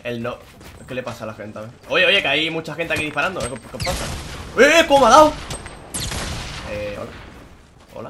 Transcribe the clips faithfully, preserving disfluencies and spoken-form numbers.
El no. ¿Qué le pasa a la gente? Oye, oye, que hay mucha gente aquí disparando. ¿Qué, qué pasa? ¡Eh! ¿Cómo me ha dado? Eh, hola. Hola.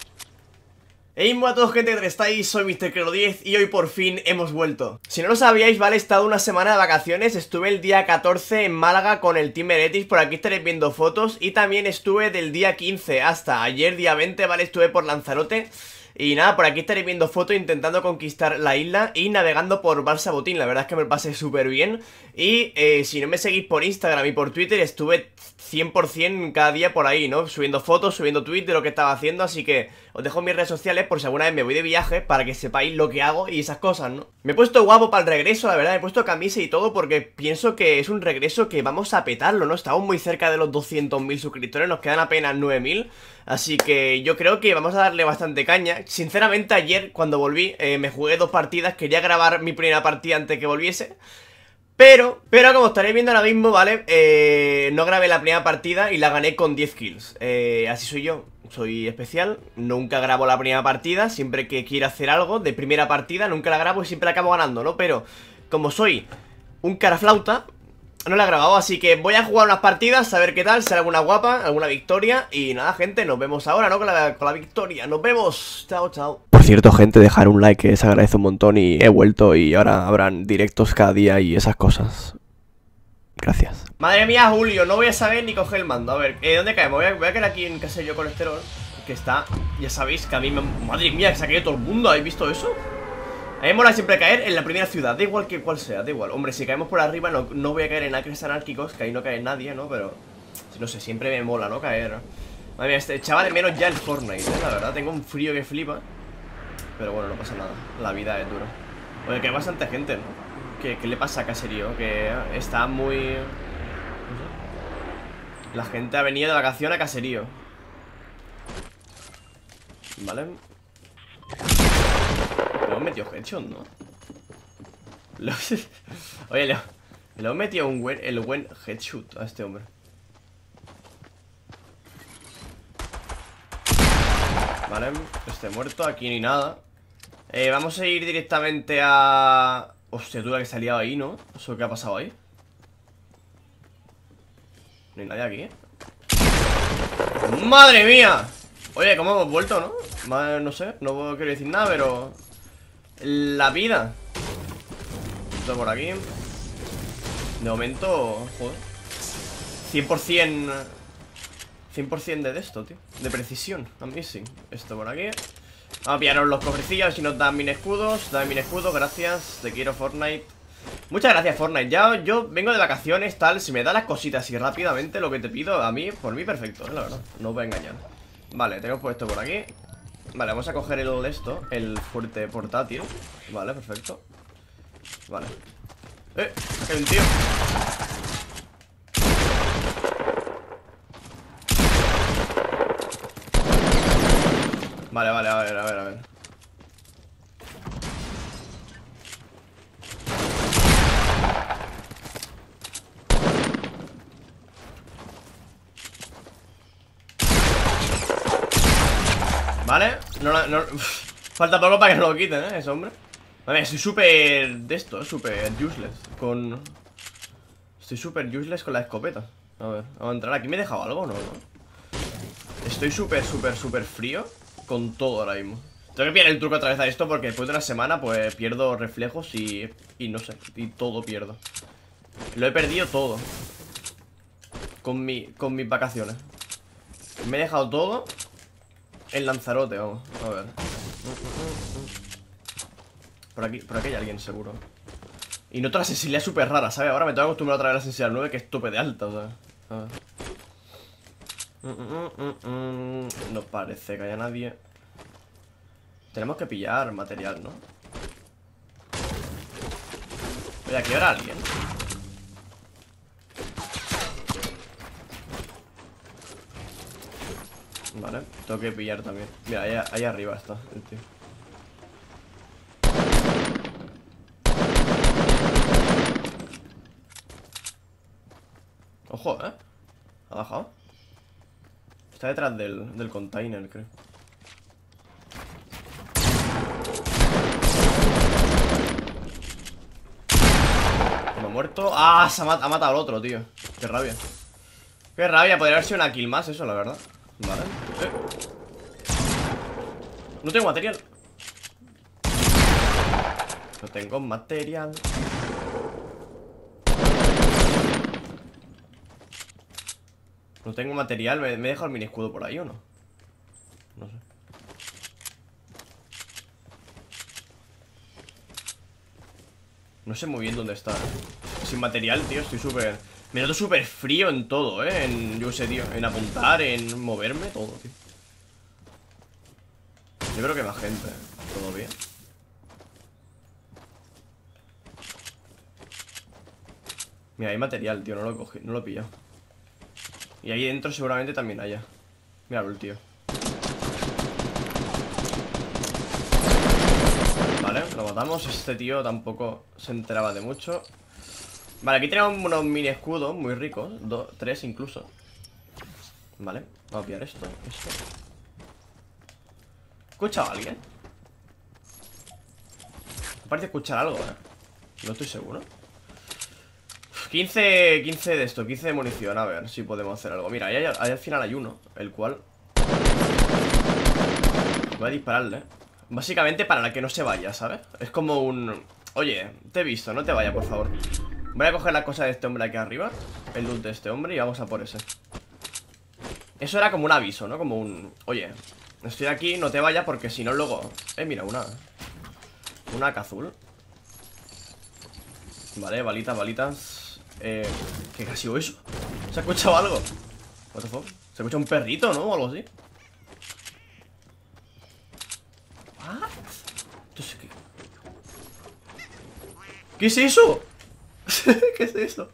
Hey, hola a todos, gente, ¿qué tal estáis? Soy mister Crero diez y hoy por fin hemos vuelto. Si no lo sabíais, vale, he estado una semana de vacaciones. Estuve el día catorce en Málaga con el Team Heretics, por aquí estaréis viendo fotos. Y también estuve del día quince hasta ayer, día veinte, vale, estuve por Lanzarote. Y nada, por aquí estaréis viendo fotos intentando conquistar la isla y navegando por Balsa Botín. La verdad es que me lo pasé súper bien. Y eh, si no me seguís por Instagram y por Twitter, estuve cien por cien cada día por ahí, ¿no? Subiendo fotos, subiendo tweets de lo que estaba haciendo. Así que os dejo mis redes sociales por si alguna vez me voy de viaje, para que sepáis lo que hago y esas cosas, ¿no? Me he puesto guapo para el regreso, la verdad. Me he puesto camisa y todo porque pienso que es un regreso que vamos a petarlo, ¿no? Estamos muy cerca de los doscientos mil suscriptores, nos quedan apenas nueve mil. Así que yo creo que vamos a darle bastante caña. Sinceramente, ayer cuando volví eh, me jugué dos partidas. Quería grabar mi primera partida antes que volviese, Pero, pero como estaréis viendo ahora mismo, ¿vale? Eh, no grabé la primera partida y la gané con diez kills. eh, Así soy yo, soy especial. Nunca grabo la primera partida. Siempre que quiero hacer algo de primera partida, nunca la grabo y siempre la acabo ganando, ¿no? Pero como soy un caraflauta, no la he grabado, así que voy a jugar unas partidas, a ver qué tal, si hay alguna guapa, alguna victoria. Y nada, gente, nos vemos ahora, ¿no? Con la, con la victoria, nos vemos, chao, chao. Por cierto, gente, dejar un like, que se agradece un montón. Y he vuelto y ahora habrán directos cada día y esas cosas. Gracias. Madre mía, Julio, no voy a saber ni coger el mando. A ver, ¿eh, ¿dónde caemos? Voy a, voy a quedar aquí en casa yo colesterol, que está, ya sabéis que a mí me... Madre mía, que se ha caído todo el mundo, ¿habéis visto eso? A mí me mola siempre caer en la primera ciudad, da igual que cuál sea, da igual. Hombre, si caemos por arriba no, no voy a caer en acres anárquicos, que ahí no cae nadie, ¿no? Pero, no sé, siempre me mola, ¿no? Caer. Madre mía, este, echaba de menos ya el Fortnite, ¿eh? La verdad, tengo un frío que flipa. Pero bueno, no pasa nada, la vida es dura. Oye, que hay bastante gente, ¿no? ¿Qué, qué le pasa a Caserío? Que está muy... No sé. La gente ha venido de vacación a Caserío. Vale. Le hemos metido headshot, ¿no? Le... Oye, le... le hemos metido un buen, el buen headshot a este hombre. Vale, este muerto, aquí ni nada. eh, Vamos a ir directamente a... Hostia, duda que se ha liado ahí, ¿no? ¿Eso qué ha pasado ahí? No hay nadie aquí, ¿eh? ¡Madre mía! Oye, ¿cómo hemos vuelto, no? Madre, no sé, no quiero decir nada, pero... La vida. Esto por aquí. De momento, joder, cien por cien cien por cien de esto, tío. De precisión, amazing. Esto por aquí. Vamos a pillaros los cofrecillos, si nos dan mil escudos. Dame mil escudos, gracias. Te quiero, Fortnite. Muchas gracias, Fortnite. Ya yo vengo de vacaciones, tal. Si me da las cositas así rápidamente, lo que te pido, a mí, por mí perfecto, ¿eh? La verdad, no os voy a engañar. Vale, tengo puesto por aquí. Vale, vamos a coger el esto, el fuerte portátil. Vale, perfecto. Vale. Eh, aquí hay un tío. Vale, vale, a ver, a ver, a ver. Vale, no, no, falta poco para que no lo quiten, ¿eh? Ese hombre. A ver, soy súper de esto, súper useless. Con... Estoy súper useless con la escopeta. A ver, vamos a entrar aquí. ¿Me he dejado algo? No, no. Estoy súper, súper, súper frío con todo ahora mismo. Tengo que pillar el truco otra vez a esto, porque después de una semana pues pierdo reflejos y... Y no sé, y todo pierdo. Lo he perdido todo Con mi, con mis vacaciones. Me he dejado todo en Lanzarote, vamos, a ver. Por aquí, por aquí hay alguien seguro. Y noto la sensibilidad súper rara, ¿sabes? Ahora me tengo que acostumbrar otra vez a la sensibilidad nueve, que es tope de alta, o sea. A ver. Mm, mm, mm, mm. No parece que haya nadie. Tenemos que pillar material, ¿no? Oye, aquí habrá alguien. Vale, tengo que pillar también. Mira, ahí, ahí arriba está el tío. Ojo, ¿eh? ¿Ha bajado? Está detrás del, del container, creo. Uno muerto. ¡Ah! Se ha, mat ha matado al otro, tío. Qué rabia. Qué rabia, podría haber sido una kill más eso, la verdad. Vale. Eh. No tengo material. No tengo material. No tengo material. ¿Me, me he dejado el mini escudo por ahí o no? No sé. No sé muy bien dónde está. Sin material, tío, estoy súper... Me noto súper frío en todo, eh. En, yo sé, tío, en apuntar, en moverme, todo, tío. Yo creo que más gente, ¿eh? Todo bien. Mira, hay material, tío, no lo he cogido, no lo he pillado. Y ahí dentro seguramente también haya. Míralo, el tío. Vale, lo matamos. Este tío tampoco se enteraba de mucho. Vale, aquí tenemos unos mini escudos muy ricos. Dos, tres incluso. Vale, vamos a pillar esto, esto. ¿Escuchado a alguien? Me parece escuchar algo, eh. No estoy seguro. quince, quince de esto, quince de munición. A ver si podemos hacer algo. Mira, ahí, ahí al final hay uno, el cual voy a dispararle. Básicamente para que no se vaya, ¿sabes? Es como un... Oye, te he visto, no te vayas, por favor. Voy a coger la cosa de este hombre aquí arriba, el loot de este hombre, y vamos a por ese. Eso era como un aviso, ¿no? Como un... Oye, estoy aquí, no te vayas porque si no luego... Eh, mira, una... Una A K azul. Vale, balitas, balitas. Eh... ¿Qué ha sido eso? ¿Se ha escuchado algo? What the fuck? Se escucha un perrito, ¿no? O algo así. What? Entonces, ¿qué? ¿Qué es eso? ¿Qué es eso?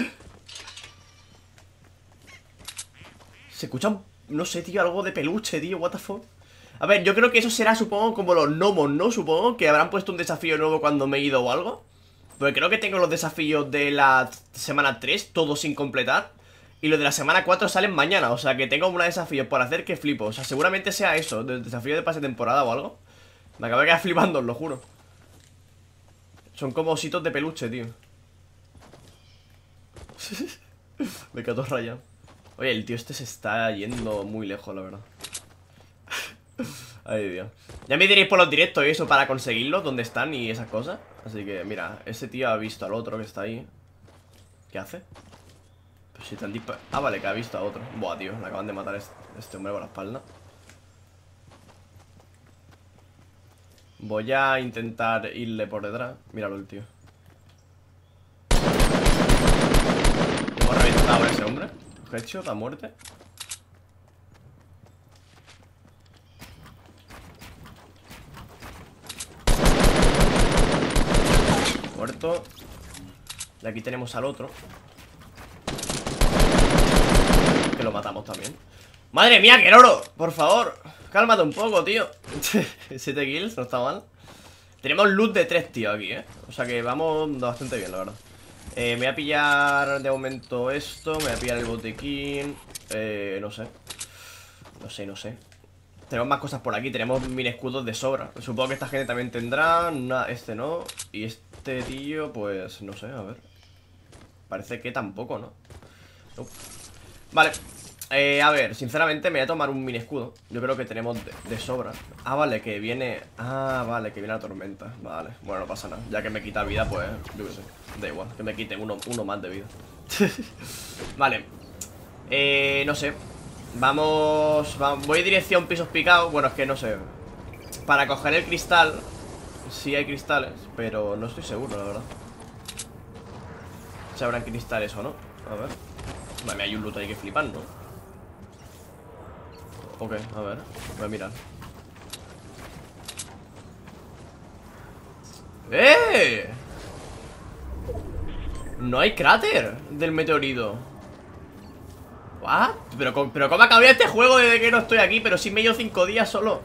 Se escucha, no sé, tío, algo de peluche, tío, what the fuck. A ver, yo creo que eso será, supongo, como los gnomos, ¿no? Supongo que habrán puesto un desafío nuevo cuando me he ido o algo. Porque creo que tengo los desafíos de la semana tres, todos sin completar. Y los de la semana cuatro salen mañana, o sea que tengo unos desafíos por hacer que flipo. O sea, seguramente sea eso, del desafío de pase de temporada o algo. Me acabo de quedar flipando, os lo juro. Son como ositos de peluche, tío. Me quedo todo rayado. Oye, el tío este se está yendo muy lejos, la verdad. Ay, Dios. Ya me diréis por los directos y eso para conseguirlos, dónde están y esas cosas. Así que, mira, ese tío ha visto al otro que está ahí. ¿Qué hace? Pues si te han disparado. Ah, vale, que ha visto a otro. Buah, tío, le acaban de matar a este, este hombre por la espalda. Voy a intentar irle por detrás. Míralo el tío. Hemos reventado a ese hombre. Headshot a muerte. Muerto. Y aquí tenemos al otro, que lo matamos también. ¡Madre mía, qué oro! Por favor, cálmate un poco, tío. Siete kills, no está mal. Tenemos loot de tres, tío, aquí, eh. O sea que vamos bastante bien, la verdad. eh, Me voy a pillar de momento esto. Me voy a pillar el botequín. Eh, no sé No sé, no sé Tenemos más cosas por aquí, tenemos mini escudos de sobra. Supongo que esta gente también tendrá. Nah, este no. Y este tío, pues, no sé, a ver. Parece que tampoco, ¿no? Uh. Vale, eh, a ver, sinceramente me voy a tomar un mini escudo. Yo creo que tenemos de, de sobra. Ah, vale, que viene... Ah, vale, que viene la tormenta. Vale, bueno, no pasa nada. Ya que me quita vida, pues, yo qué sé. Da igual, que me quite uno, uno más de vida. Vale. Eh, no sé. Vamos, vamos... Voy dirección pisos picados. Bueno, es que no sé. Para coger el cristal. Sí hay cristales, pero no estoy seguro, la verdad. Si habrán cristales o no. A ver. Vale, hay un loot ahí que flipan, ¿no? Ok, a ver. Voy a mirar. ¡Eh! No hay cráter del meteorito. ¿What? Pero, pero ¿cómo ha cambiado este juego desde que no estoy aquí? Pero si me he ido cinco días solo.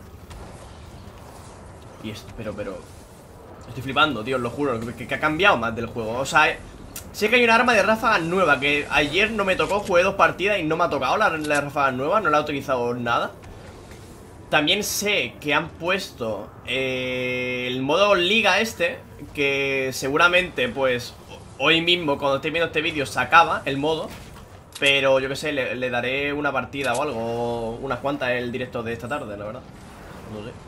Y esto, pero, pero estoy flipando, tío, os lo juro. Que, que ha cambiado más del juego. O sea, sé que hay una arma de ráfaga nueva. Que ayer no me tocó, jugué dos partidas y no me ha tocado la, la ráfaga nueva. No la he utilizado nada. También sé que han puesto eh, el modo liga este, que seguramente, pues, hoy mismo, cuando estéis viendo este vídeo, se acaba el modo. Pero yo que sé, le, le daré una partida o algo, o unas cuantas en el directo de esta tarde, la verdad. No sé.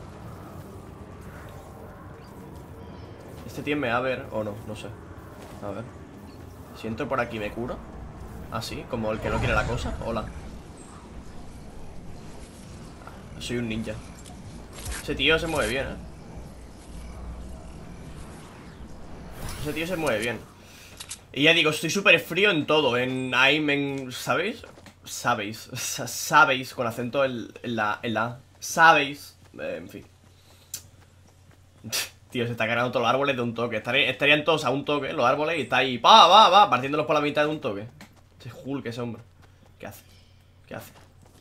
Este tío me va a ver o no, no sé. A ver. Si entro por aquí me curo. Así, como el que no quiere la cosa. Hola. Soy un ninja. Ese tío se mueve bien, eh. Ese tío se mueve bien. Y ya digo, estoy súper frío en todo. En aim, en... ¿Sabéis? Sabéis. Sabéis, con acento en la... En la ¿sabéis? Eh, en fin. Tío, se está cargando todos los árboles de un toque. Estarían, estarían todos a un toque, los árboles. Y está ahí, va, va, va, partiéndolos por la mitad de un toque. Ese Hulk, ese hombre. ¿Qué hace? ¿Qué hace?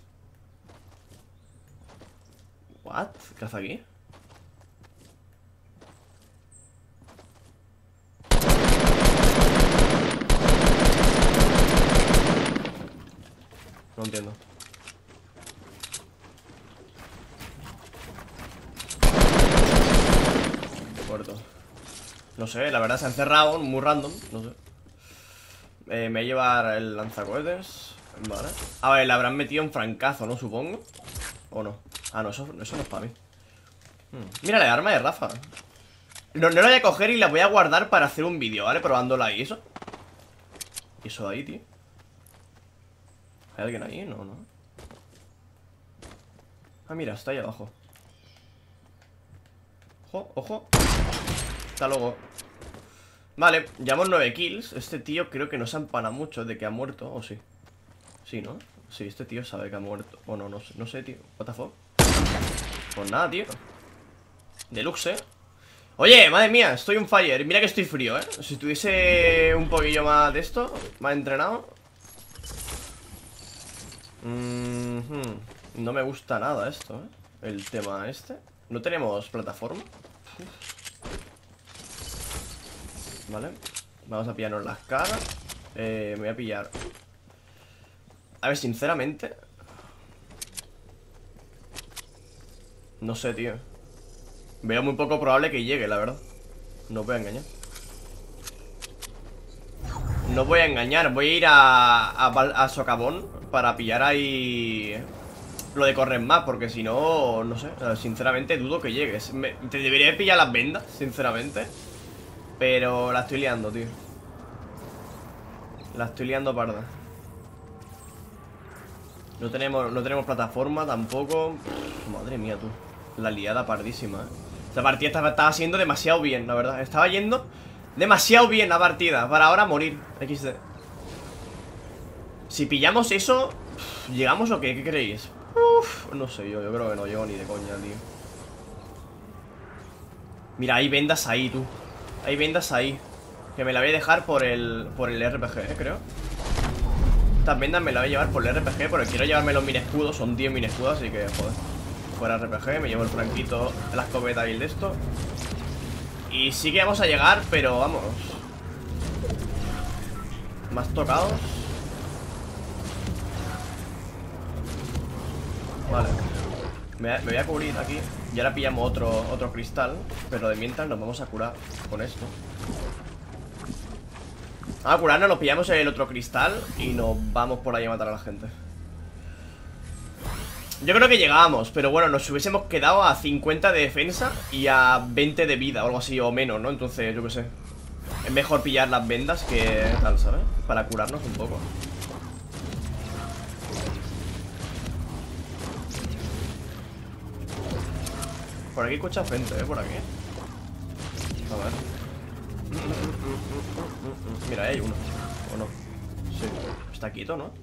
¿What? ¿Qué hace aquí? No entiendo. Muerto. No sé, la verdad se han cerrado, muy random, no sé. Eh, me voy a llevar el lanzacohetes. Vale. A ver, le habrán metido un francazo, ¿no? Supongo. ¿O no? Ah, no, eso, eso no es para mí. hmm. Mira, la arma de Rafa. No, no la voy a coger y la voy a guardar para hacer un vídeo, ¿vale? Probándola ahí, eso. ¿Y eso de ahí, tío? ¿Hay alguien ahí? No, no. Ah, mira, está ahí abajo. Ojo, ojo. Hasta luego. Vale, llevamos nueve kills. Este tío creo que no se empana mucho de que ha muerto, ¿o sí? Sí, ¿no? Sí, este tío sabe que ha muerto. O no, no sé, no sé, tío. What the fuck. Pues nada, tío. Deluxe, ¿eh? Oye, madre mía, estoy on fire. Mira que estoy frío, ¿eh? Si tuviese un poquillo más de esto, más entrenado. Mm-hmm. No me gusta nada esto, ¿eh? El tema este. ¿No tenemos plataforma? Vale. Vamos a pillarnos las caras. Eh, me voy a pillar. A ver, sinceramente no sé, tío. Veo muy poco probable que llegue, la verdad. No os voy a engañar. No voy a engañar. Voy a ir a, a, a Socavón para pillar ahí lo de correr más, porque si no, no sé, sinceramente dudo que llegues. Me, te debería pillar las vendas, sinceramente. Pero la estoy liando, tío. La estoy liando parda. No tenemos, no tenemos plataforma tampoco. Madre mía, tú. La liada pardísima, ¿eh? Esta partida estaba, estaba siendo demasiado bien, la verdad. Estaba yendo demasiado bien la partida para ahora morir. equis de. Si pillamos eso, ¿llegamos o qué? ¿Qué creéis? Uf, no sé, yo, yo creo que no llego ni de coña, tío. Mira, hay vendas ahí, tú. Hay vendas ahí. Que me la voy a dejar por el, por el R P G, eh, creo. Estas vendas me las voy a llevar por el R P G, porque quiero llevarme los mini escudos. Son diez mini escudos, así que, joder. Fuera R P G, me llevo el franquito, la escopeta y el de esto. Y sí que vamos a llegar, pero vamos. Más tocados. Vale. Me, me voy a cubrir aquí. Y ahora pillamos otro, otro cristal. Pero de mientras nos vamos a curar con esto. Vamos a curarnos, nos pillamos el otro cristal y nos vamos por ahí a matar a la gente. Yo creo que llegábamos, pero bueno, nos hubiésemos quedado a cincuenta de defensa y a veinte de vida o algo así, o menos, ¿no? Entonces, yo qué sé. Es mejor pillar las vendas que tal, ¿sabes? Para curarnos un poco. Por aquí escucha gente, ¿eh? Por aquí. A ver. Mira, hay uno. ¿O no? Sí. Está quieto, ¿no?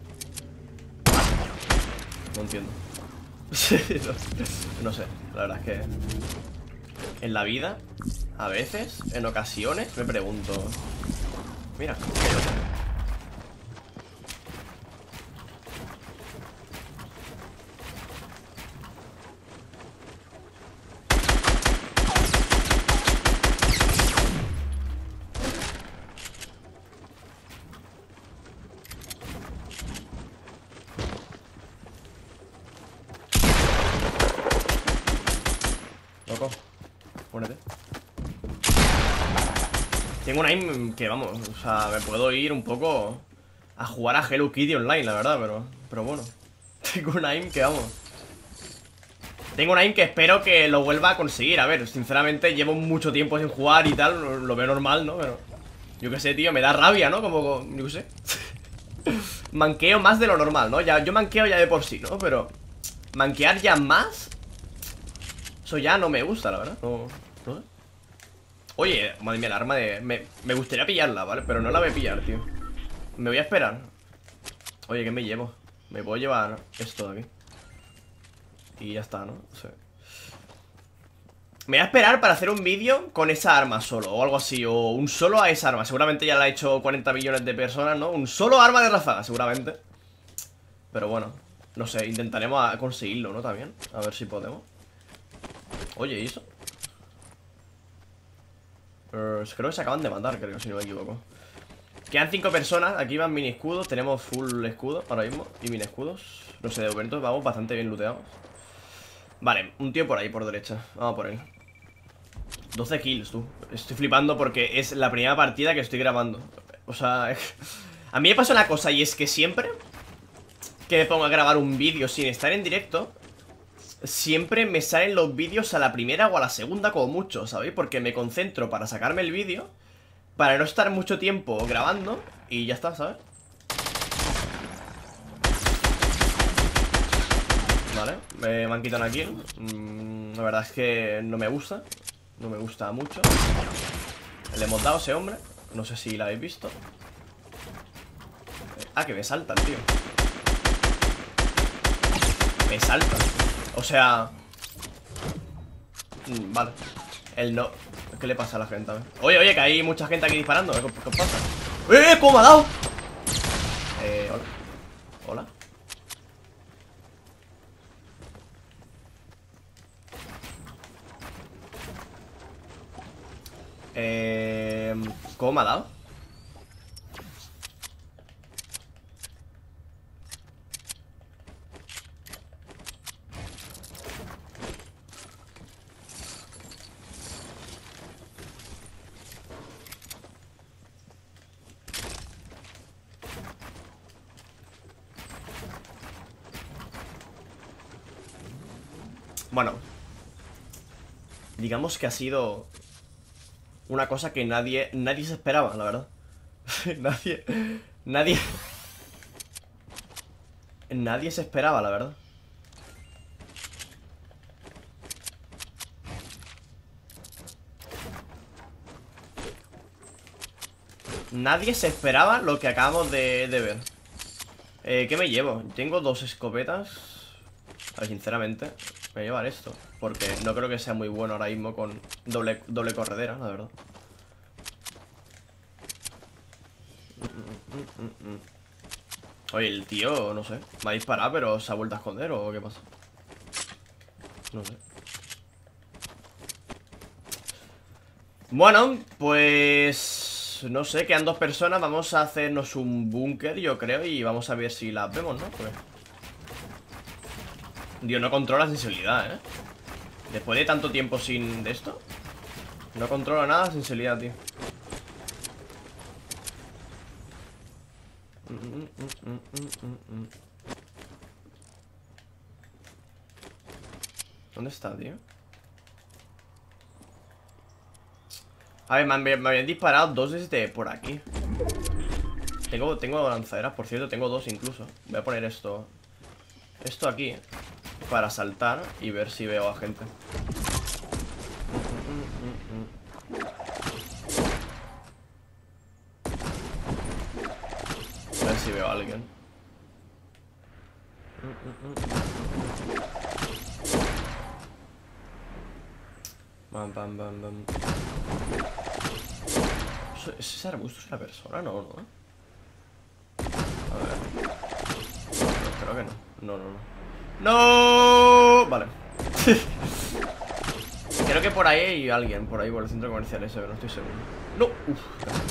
No entiendo. Sí, no, no sé, la verdad es que en la vida, a veces, en ocasiones, me pregunto. Mira. Loco, ponete. Tengo una aim que, vamos, o sea, me puedo ir un poco a jugar a Hello Kitty online, la verdad, pero, pero bueno. Tengo una aim que, vamos, tengo una aim que espero que lo vuelva a conseguir. A ver, sinceramente llevo mucho tiempo sin jugar y tal, lo, lo veo normal, ¿no? Pero yo qué sé, tío, me da rabia, ¿no? Como, yo qué sé. Manqueo más de lo normal, ¿no? Ya, yo manqueo ya de por sí, ¿no? Pero manquear ya más, eso ya no me gusta, la verdad. No, no sé. Oye, madre mía, el arma de... Me, me gustaría pillarla, ¿vale? Pero no la voy a pillar, tío. Me voy a esperar. Oye, ¿qué me llevo? Me puedo llevar esto de aquí y ya está, ¿no? Sí. Me voy a esperar para hacer un vídeo con esa arma solo, o algo así, o un solo a esa arma. Seguramente ya la ha hecho cuarenta millones de personas, ¿no? Un solo arma de ráfaga, seguramente. Pero bueno, no sé, intentaremos a conseguirlo, ¿no? También, a ver si podemos. Oye, ¿y eso? Uh, creo que se acaban de matar, creo, si no me equivoco. Quedan cinco personas, aquí van mini escudos. Tenemos full escudo ahora mismo y mini escudos. No sé, de momento vamos bastante bien looteados. Vale, un tío por ahí, por derecha. Vamos por él. doce kills, tú. Estoy flipando porque es la primera partida que estoy grabando. O sea, a mí me pasa una cosa, y es que siempre que me pongo a grabar un vídeo sin estar en directo, siempre me salen los vídeos a la primera o a la segunda como mucho, ¿sabéis? Porque me concentro para sacarme el vídeo, para no estar mucho tiempo grabando, y ya está, ¿sabes? Vale, me, me han quitado una kill. mm, La verdad es que no me gusta. No me gusta mucho. Le hemos dado a ese hombre. No sé si la habéis visto. Ah, que me salta el tío. Me salta. O sea... Vale. Él no... ¿Qué le pasa a la gente? Oye, oye, que hay mucha gente aquí disparando. ¿Qué, qué pasa? ¡Eh! ¿Cómo me ha dado? Eh, hola. Hola. Eh... ¿Cómo me ha dado? Bueno, digamos que ha sido una cosa que nadie, nadie se esperaba, la verdad. Nadie, nadie, nadie se esperaba, la verdad. Nadie se esperaba lo que acabamos de, de ver. eh, ¿Qué me llevo? Tengo dos escopetas. A ver, sinceramente me voy a llevar esto, porque no creo que sea muy bueno ahora mismo con doble, doble corredera, la verdad. Oye, el tío, no sé, me ha disparado, pero se ha vuelto a esconder, ¿o qué pasa? No sé. Bueno, pues... no sé, quedan dos personas. Vamos a hacernos un búnker, yo creo, y vamos a ver si las vemos, ¿no? Pues... Dios, no controla la sensibilidad, ¿eh? Después de tanto tiempo sin de esto, no controla nada la sensibilidad, tío. ¿Dónde está, tío? A ver, me, me, me habían disparado dos desde por aquí. Tengo, tengo lanzaderas, por cierto, tengo dos incluso. Voy a poner esto Esto aquí para saltar y ver si veo a gente. A ver si veo a alguien. Bam, bam, bam, bam. ¿Ese arbusto es una persona? No, no. A ver. No, creo que no. No, no, no. ¡No! Vale. Creo que por ahí hay alguien. Por ahí, por el centro comercial ese, pero no estoy seguro. ¡No! Uf, casi.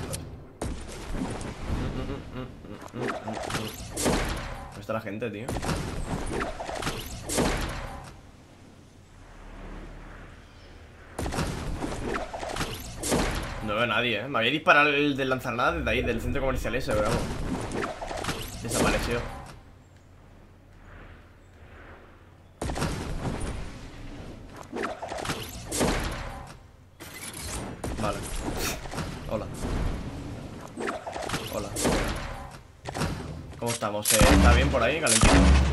¿Dónde está la gente, tío? No veo a nadie, eh. Me había disparado el del lanzarnada desde ahí, del centro comercial ese, pero vamos. Desapareció. Vale. Hola. Hola. ¿Cómo estamos? ¿Eh? ¿Está bien por ahí, calentito?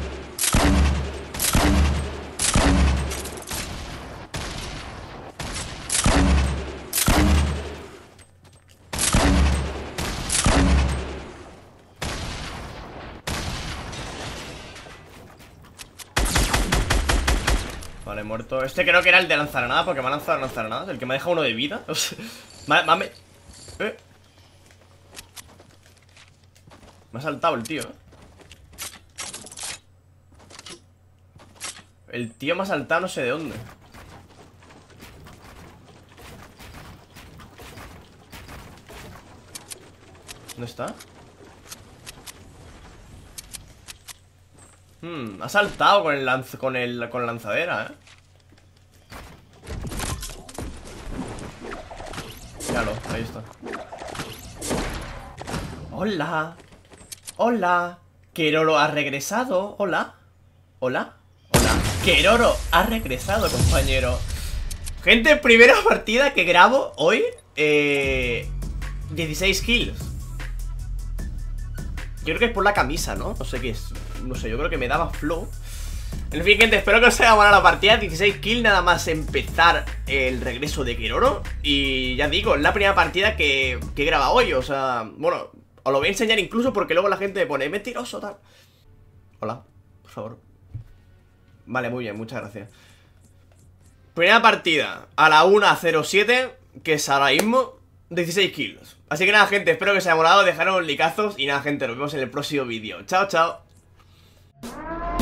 Vale, muerto. Este creo que era el de lanzar porque me ha lanzado lanzar el que me ha dejado uno de vida. O sea, me, me, eh. me ha saltado el tío, eh. El tío me ha saltado no sé de dónde. ¿Dónde está? Hmm, ha saltado con el lanz con el con la lanzadera, eh. Míralo, ahí está. Hola. Hola. Keroro ha regresado. Hola. Hola. Hola. Keroro ha regresado, compañero. Gente, primera partida que grabo hoy. Eh, dieciséis kills. Yo creo que es por la camisa, ¿no? No sé qué es. No sé, yo creo que me daba flow. En fin, gente, espero que os haya buena la partida. dieciséis kills nada más empezar el regreso de Keroro. Y ya digo, es la primera partida que, que he grabado hoy. O sea, bueno, os lo voy a enseñar incluso porque luego la gente me pone mentiroso, tal. Hola, por favor. Vale, muy bien, muchas gracias. Primera partida a la una cero siete, que es ahora mismo, dieciséis kills. Así que nada, gente, espero que os haya molado. Dejaros likazos y nada, gente, nos vemos en el próximo vídeo. Chao, chao.